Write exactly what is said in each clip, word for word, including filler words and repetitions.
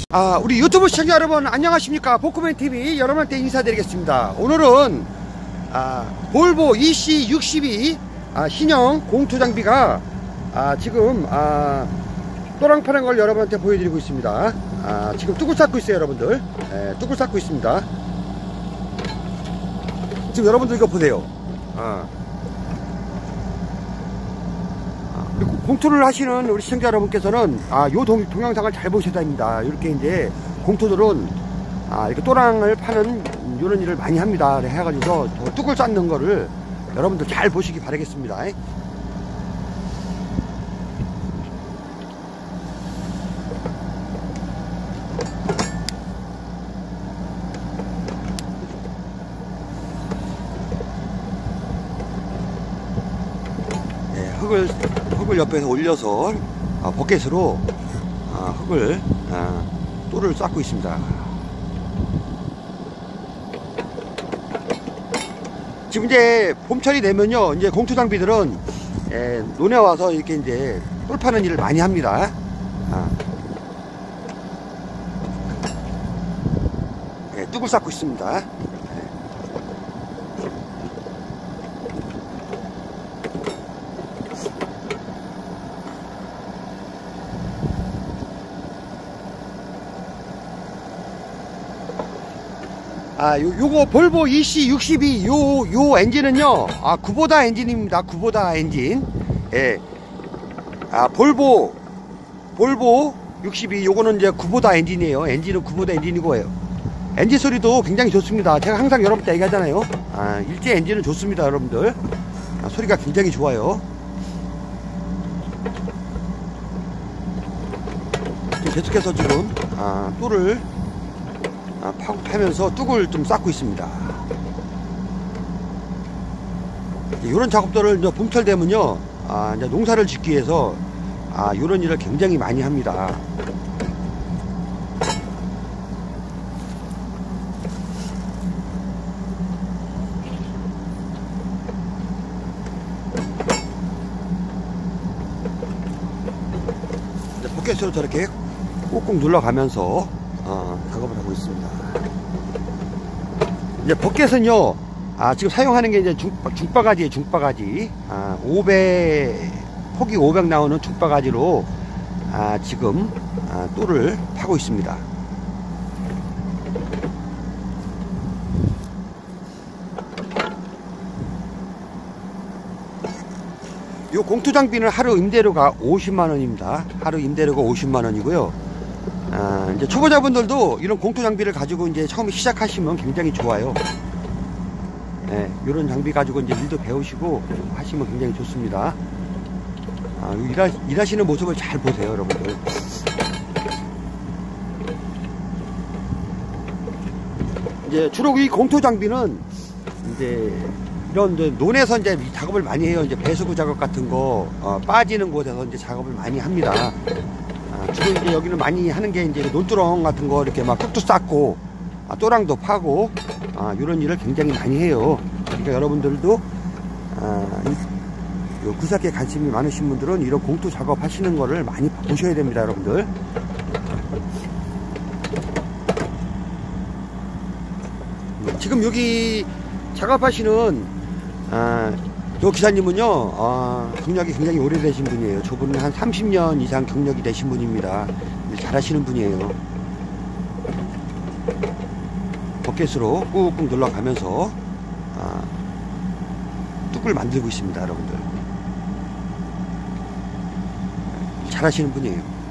아, 우리 유튜브 시청자 여러분 안녕하십니까. 복구맨티비 여러분한테 인사드리겠습니다. 오늘은 아, 볼보 이씨 육십이 아, 신형 공투장비가 아, 지금 아, 또랑 파는 걸 여러분한테 보여드리고 있습니다. 아, 지금 뚜굴 쌓고 있어요 여러분들. 예, 뚜굴 쌓고 있습니다. 지금 여러분들 이거 보세요. 아. 공투를 하시는 우리 시청자 여러분께서는 아, 요 동, 동영상을 잘 보셔야 됩니다. 이렇게 이제 공투들은 아, 이렇게 또랑을 파는 이런 일을 많이 합니다. 해가지고 뚜굴 쌓는 거를 여러분들 잘 보시기 바라겠습니다. 네, 흙을 흙을 옆에서 올려서 아, 버켓으로 아, 흙을 아, 또를 쌓고 있습니다. 지금 이제 봄철이 되면요, 이제 공투 장비들은 예, 논에 와서 이렇게 이제 똘 파는 일을 많이 합니다. 아. 예, 뚝을 쌓고 있습니다. 아, 요, 요거 볼보 이씨 육십이 요, 요 엔진은요, 아, 쿠보다 엔진입니다. 쿠보다 엔진. 예. 아, 볼보, 볼보 육십이 요거는 이제 쿠보다 엔진이에요. 엔진은 쿠보다 엔진이고요. 엔진 소리도 굉장히 좋습니다. 제가 항상 여러분께 얘기하잖아요. 아, 일제 엔진은 좋습니다, 여러분들. 아, 소리가 굉장히 좋아요. 지금 계속해서 지금, 아, 또를 아, 파고 파면서 뚝을 좀 쌓고 있습니다. 이런 작업들을 이제 봄철 되면요, 아, 이제 농사를 짓기 위해서 아, 이런 일을 굉장히 많이 합니다. 이제 포켓으로 저렇게 꾹꾹 눌러가면서 어, 작업을 하고 있습니다. 이제 버켓은요, 아, 지금 사용하는 게 이제 중, 중바가지예요, 중바가지. 아, 오백, 폭이 오백 나오는 중바가지로, 아, 지금, 아, 또를 파고 있습니다. 요 공투 장비는 하루 임대료가 오십만 원입니다. 하루 임대료가 오십만 원이고요. 아, 이제 초보자분들도 이런 공투 장비를 가지고 이제 처음에 시작하시면 굉장히 좋아요. 네, 이런 장비 가지고 이제 일도 배우시고 하시면 굉장히 좋습니다. 아, 일하, 일하시는 모습을 잘 보세요, 여러분들. 이제 주로 이 공투 장비는 이제 이런 이제 논에서 이제 작업을 많이 해요. 이제 배수구 작업 같은 거, 어, 빠지는 곳에서 이제 작업을 많이 합니다. 주로 이제 여기는 많이 하는 게 이제 논두렁 같은 거 이렇게 막 뚝뚝 쌓고 아, 또랑도 파고 아, 이런 일을 굉장히 많이 해요. 그러니까 여러분들도 아, 구삭에 관심이 많으신 분들은 이런 공투 작업 하시는 거를 많이 보셔야 됩니다, 여러분들. 지금 여기 작업하시는 아, 요 기사님은요, 어, 경력이 굉장히 오래되신 분이에요. 저분은 한 삼십 년 이상 경력이 되신 분입니다. 잘하시는 분이에요. 버켓으로 꾹꾹 눌러가면서 아, 뚝을 만들고 있습니다, 여러분들. 잘하시는 분이에요.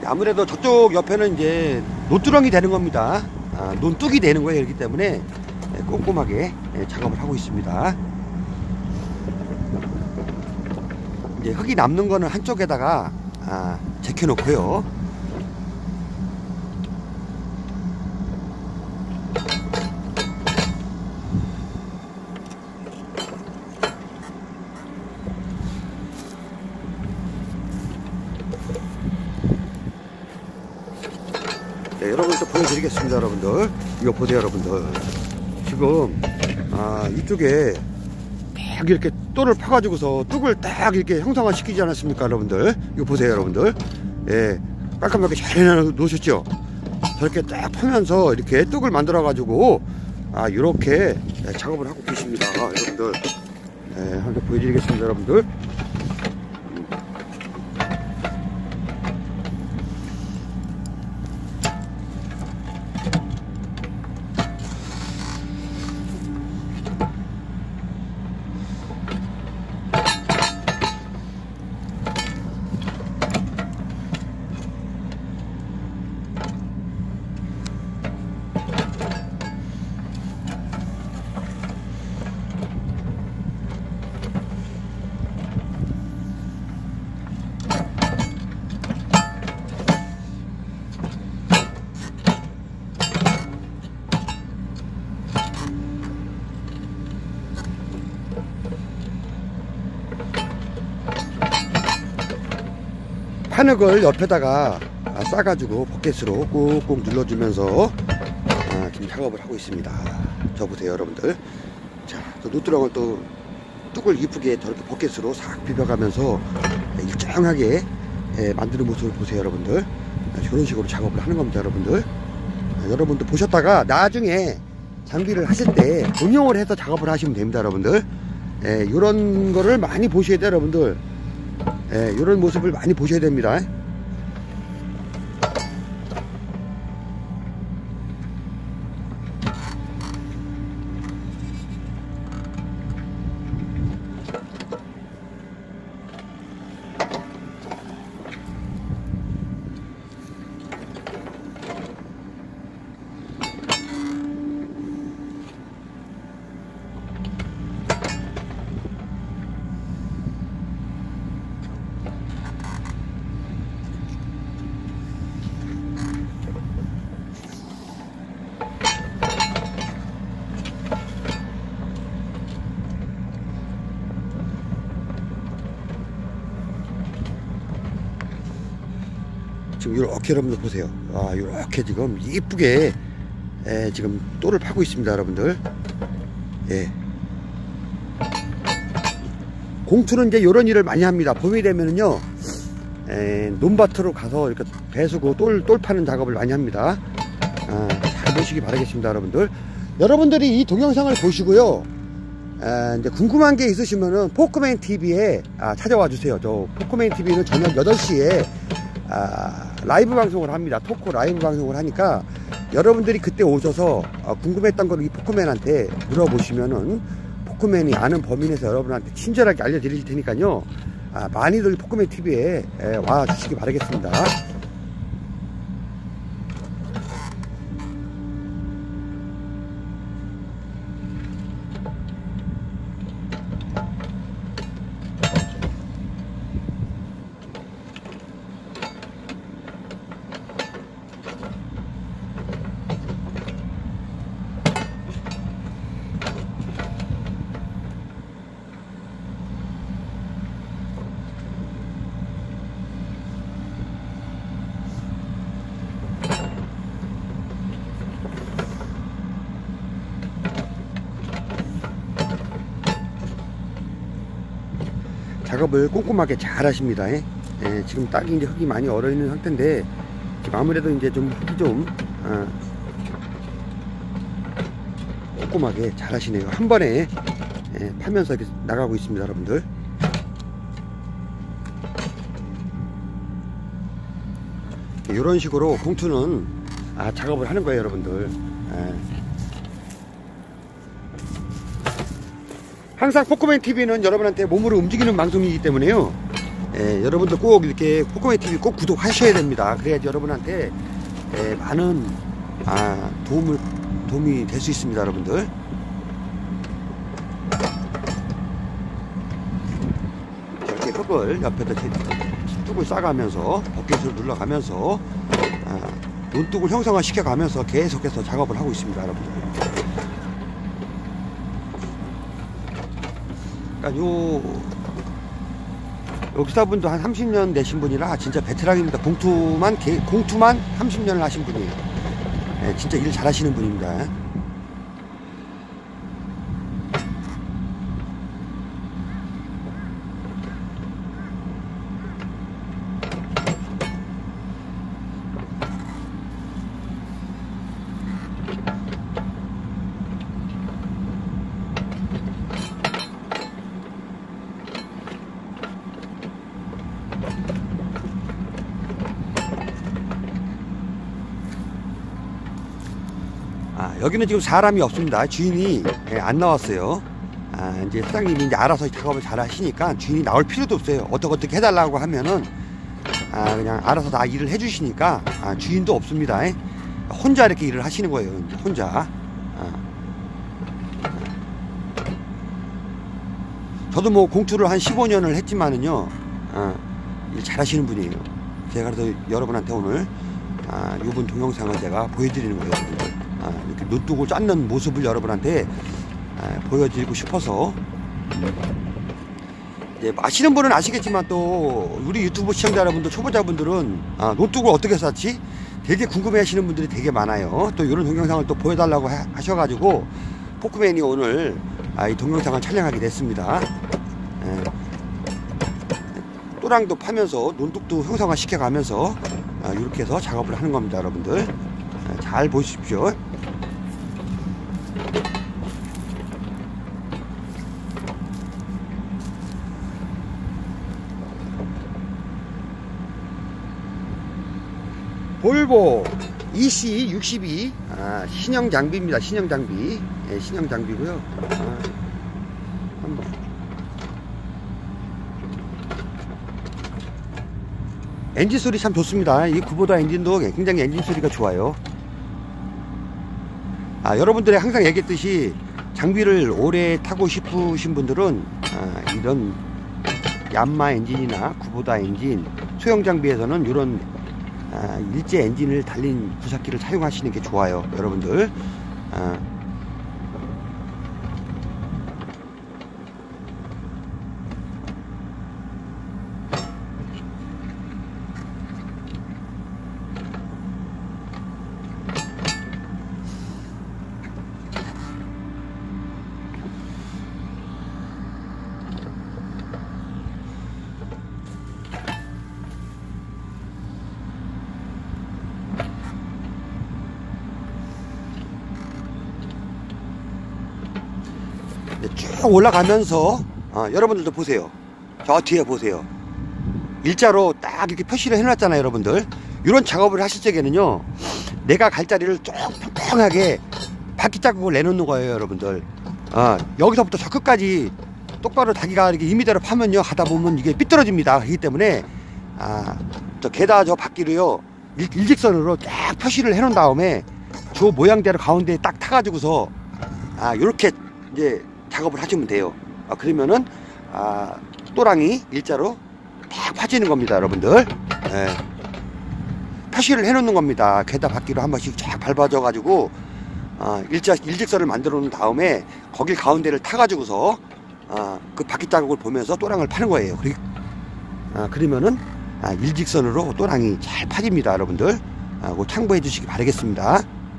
아무래도 저쪽 옆에는 이제 노뚜렁이 되는 겁니다. 아, 논뚝이 되는 거예요. 그렇기 때문에 꼼꼼하게 작업을 하고 있습니다. 이제 흙이 남는 거는 한쪽에다가 아, 제껴 놓고요. 네, 여러분들 보여드리겠습니다. 여러분들 이거 보세요. 여러분들 지금 아, 이쪽에 딱 이렇게 똘을 파가지고서 뚝을 딱 이렇게 형상화 시키지 않았습니까? 여러분들 이거 보세요. 여러분들 예, 깔끔하게 잘 해놓으셨죠? 저렇게 딱 파면서 이렇게 뚝을 만들어 가지고 아, 이렇게 예, 작업을 하고 계십니다. 여러분들 예, 한번 보여드리겠습니다. 여러분들 판흙을 옆에다가 싸가지고 버켓으로 꾹꾹 눌러주면서 아, 지금 작업을 하고 있습니다. 저 보세요. 여러분들 자, 또 노뚜렁을 또 뚝을 이쁘게 저렇게 버켓으로 싹 비벼가면서 일정하게 예, 만드는 모습을 보세요. 여러분들 저런 식으로 작업을 하는 겁니다. 여러분들 아, 여러분들 보셨다가 나중에 장비를 하실 때 응용을 해서 작업을 하시면 됩니다. 여러분들 예, 이런 거를 많이 보셔야 돼요. 여러분들 예, 이런 모습을 많이 보셔야 됩니다. 지금 이렇게 여러분들 보세요. 아, 이렇게 지금 이쁘게 에, 지금 똘을 파고 있습니다. 여러분들 예. 공투는 이제 이런 일을 많이 합니다. 봄이 되면은요 에, 논밭으로 가서 이렇게 배수고 똘, 똘 파는 작업을 많이 합니다. 아, 잘 보시기 바라겠습니다. 여러분들 여러분들이 이 동영상을 보시고요 에, 이제 궁금한 게 있으시면은 포크맨 티비에 아, 찾아와 주세요. 저 포크맨 티비는 저녁 여덟 시에 아, 라이브 방송을 합니다. 토크 라이브 방송을 하니까 여러분들이 그때 오셔서 어, 궁금했던 걸 이 포크맨한테 물어보시면은 포크맨이 아는 범위 내에서 여러분한테 친절하게 알려드릴 테니까요. 아, 많이들 포크맨 티비에 에, 와 주시기 바라겠습니다. 작업을 꼼꼼하게 잘 하십니다. 예? 예, 지금 딱이 이제 흙이 많이 얼어 있는 상태인데 지금 아무래도 이제 좀 흙이 좀 아, 꼼꼼하게 잘 하시네요. 한 번에 예, 파면서 이렇게 나가고 있습니다. 여러분들 이런 식으로 공투는 아, 작업을 하는 거예요. 여러분들 예. 항상 포크맨 티비는 여러분한테 몸으로 움직이는 방송이기 때문에요 예, 여러분들 꼭 이렇게 포크맨티비 꼭 구독하셔야 됩니다. 그래야지 여러분한테 예, 많은 아, 도움을 도움이 될 수 있습니다, 여러분들. 이렇게 흙을 옆에다 뚝을 싸가면서 버킷을 눌러가면서 아, 논둑을 형성화 시켜가면서 계속해서 작업을 하고 있습니다, 여러분들. 그러니까 요, 요 기사분도 한 삼십 년 되신 분이라 진짜 베테랑입니다. 공투만, 공투만 삼십 년을 하신 분이에요. 네, 진짜 일 잘하시는 분입니다. 아, 여기는 지금 사람이 없습니다. 주인이 예, 안 나왔어요. 아, 이제 사장님이 이제 알아서 작업을 잘 하시니까 주인이 나올 필요도 없어요. 어떻게 어떻게 해달라고 하면은 아, 그냥 알아서 다 일을 해주시니까 아, 주인도 없습니다. 예. 혼자 이렇게 일을 하시는 거예요. 이제 혼자. 아. 저도 뭐 공투를 한 십오 년을 했지만은요, 아, 일 잘하시는 분이에요. 제가 그래서 여러분한테 오늘 아, 이번 동영상을 제가 보여드리는 거예요, 여러분들. 아, 이렇게 논둑을 짰는 모습을 여러분한테 아, 보여드리고 싶어서. 이제 아시는 분은 아시겠지만 또 우리 유튜브 시청자 여러분들, 초보자분들은 아, 논둑을 어떻게 쌌지? 되게 궁금해 하시는 분들이 되게 많아요. 또 이런 동영상을 또 보여달라고 하, 하셔가지고 포크맨이 오늘 아, 이 동영상을 촬영하게 됐습니다. 예. 또랑도 파면서 논둑도 형성화 시켜가면서 아, 이렇게 해서 작업을 하는 겁니다, 여러분들. 아, 잘 보십시오. 볼보 이씨 육십이 아, 신형 장비입니다. 신형 장비. 예, 신형 장비고요. 아, 한번. 엔진 소리 참 좋습니다. 이 쿠보다 엔진도 굉장히 엔진 소리가 좋아요. 아, 여러분들이 항상 얘기했듯이 장비를 오래 타고 싶으신 분들은 아, 이런 얀마 엔진이나 쿠보다 엔진, 소형 장비에서는 이런 아, 일제 엔진을 달린 구사기를 사용하시는 게 좋아요, 여러분들. 아. 쭉 올라가면서 어, 여러분들도 보세요. 저 뒤에 보세요. 일자로 딱 이렇게 표시를 해놨잖아요, 여러분들. 이런 작업을 하실 적에는요, 내가 갈 자리를 쭉 평평하게 바퀴 자국을 내놓는 거예요, 여러분들. 어, 여기서부터 저 끝까지 똑바로 자기가 이렇게 이 미터를 파면요, 가다 보면 이게 삐뚤어집니다. 그렇기 때문에 아, 저 게다 저 바퀴를요 일, 일직선으로 딱 표시를 해놓은 다음에 저 모양대로 가운데에 딱 타가지고서 아, 요렇게 이제 작업을 하시면 돼요. 아, 그러면은 아, 또랑이 일자로 딱 파지는 겁니다, 여러분들. 예. 표시를 해놓는 겁니다. 게다 바퀴로 한 번씩 쫙 밟아줘 가지고 아, 일자 일직선을 만들어 놓은 다음에 거길 가운데를 타가지고서 아, 그 바퀴 자국을 보면서 또랑을 파는 거예요. 그리, 아, 그러면은 아, 일직선으로 또랑이 잘 파집니다, 여러분들. 아, 그거 참고해 주시기 바라겠습니다.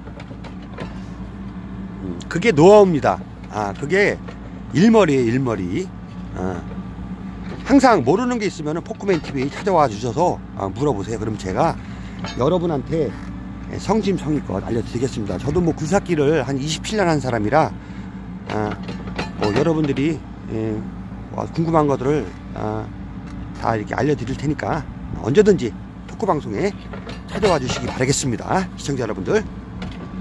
음, 그게 노하우입니다. 아, 그게 일머리예요, 일머리. 아, 항상 모르는 게 있으면 포크맨티비 찾아와 주셔서 아, 물어보세요. 그럼 제가 여러분한테 성심성의껏 알려드리겠습니다. 저도 뭐 굴삭기를 한 이십칠 년 한 사람이라 아, 뭐 여러분들이 예, 궁금한 것들을 아, 다 이렇게 알려드릴 테니까 언제든지 토크방송에 찾아와 주시기 바라겠습니다, 시청자 여러분들.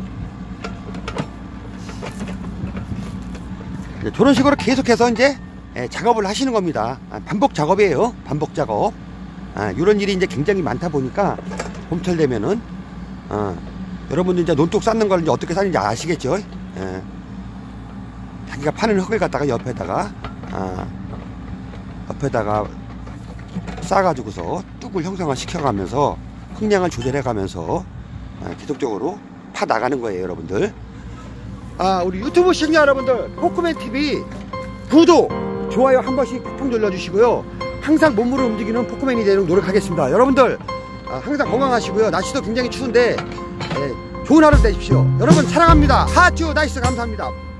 저런 식으로 계속해서 이제 예, 작업을 하시는 겁니다. 아, 반복 작업이에요. 반복 작업. 아, 이런 일이 이제 굉장히 많다 보니까 봄철 되면은 아, 여러분들 이제 논둑 쌓는 걸 이제 어떻게 쌓는지 아시겠죠? 예. 자기가 파는 흙을 갖다가 옆에다가 아, 옆에다가 쌓아가지고서 뚝을 형성화 시켜가면서 흙량을 조절해가면서 아, 계속적으로 파 나가는 거예요, 여러분들. 아, 우리 유튜브 시청자 여러분들, 포크맨티비 구독, 좋아요 한 번씩 팍팍 눌러주시고요. 항상 몸으로 움직이는 포크맨이 되도록 노력하겠습니다. 여러분들 아, 항상 건강하시고요. 날씨도 굉장히 추운데 예, 좋은 하루 되십시오. 여러분 사랑합니다. 하츄 나이스 감사합니다.